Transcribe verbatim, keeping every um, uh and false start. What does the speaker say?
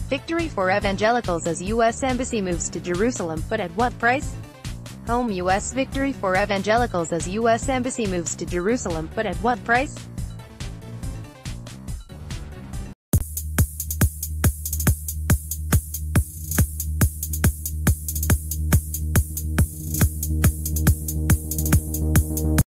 Victory for Evangelicals as U S Embassy moves to Jerusalem, but at what price? Home U S victory for Evangelicals as U S Embassy moves to Jerusalem, but at what price?